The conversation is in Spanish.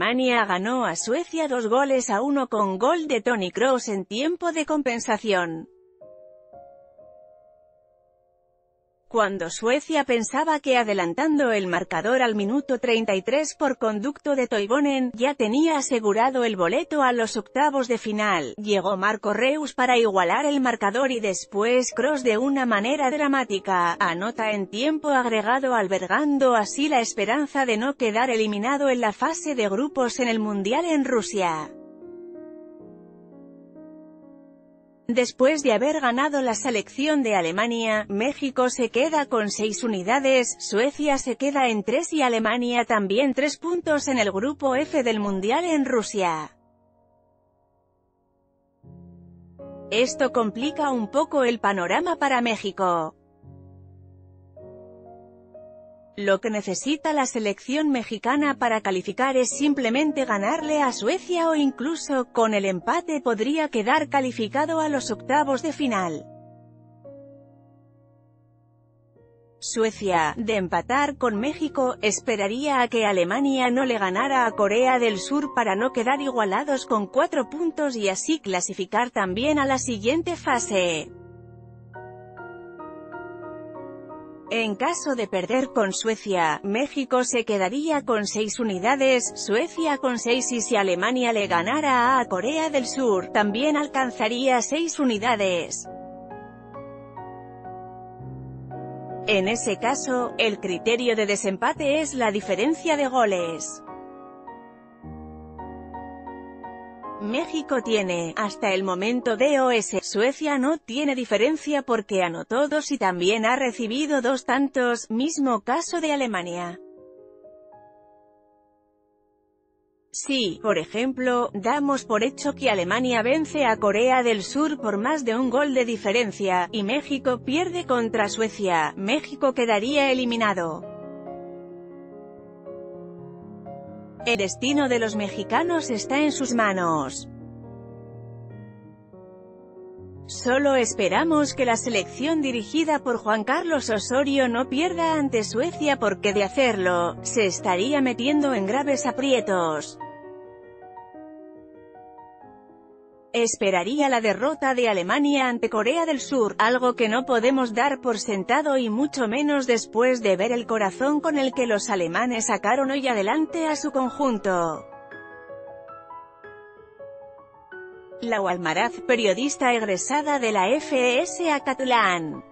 Alemania ganó a Suecia 2-1 con gol de Toni Kroos en tiempo de compensación. Cuando Suecia pensaba que adelantando el marcador al minuto 33 por conducto de Toivonen, ya tenía asegurado el boleto a los octavos de final, llegó Marco Reus para igualar el marcador y después Kroos de una manera dramática, anota en tiempo agregado albergando así la esperanza de no quedar eliminado en la fase de grupos en el Mundial en Rusia. Después de haber ganado la selección de Alemania, México se queda con 6 unidades, Suecia se queda en 3 y Alemania también 3 puntos en el grupo F del Mundial en Rusia. Esto complica un poco el panorama para México. Lo que necesita la selección mexicana para calificar es simplemente ganarle a Suecia o incluso, con el empate podría quedar calificado a los octavos de final. Suecia, de empatar con México, esperaría a que Alemania no le ganara a Corea del Sur para no quedar igualados con 4 puntos y así clasificar también a la siguiente fase. En caso de perder con Suecia, México se quedaría con 6 unidades, Suecia con 6 y si Alemania le ganara a Corea del Sur, también alcanzaría 6 unidades. En ese caso, el criterio de desempate es la diferencia de goles. México tiene, hasta el momento DOS, Suecia no tiene diferencia porque anotó 2 y también ha recibido 2 tantos, mismo caso de Alemania. Si, por ejemplo, damos por hecho que Alemania vence a Corea del Sur por más de un gol de diferencia, y México pierde contra Suecia, México quedaría eliminado. El destino de los mexicanos está en sus manos. Solo esperamos que la selección dirigida por Juan Carlos Osorio no pierda ante Suecia porque de hacerlo, se estaría metiendo en graves aprietos. Esperaría la derrota de Alemania ante Corea del Sur, algo que no podemos dar por sentado y mucho menos después de ver el corazón con el que los alemanes sacaron hoy adelante a su conjunto. Lau Almaraz, periodista egresada de la FES Acatlán.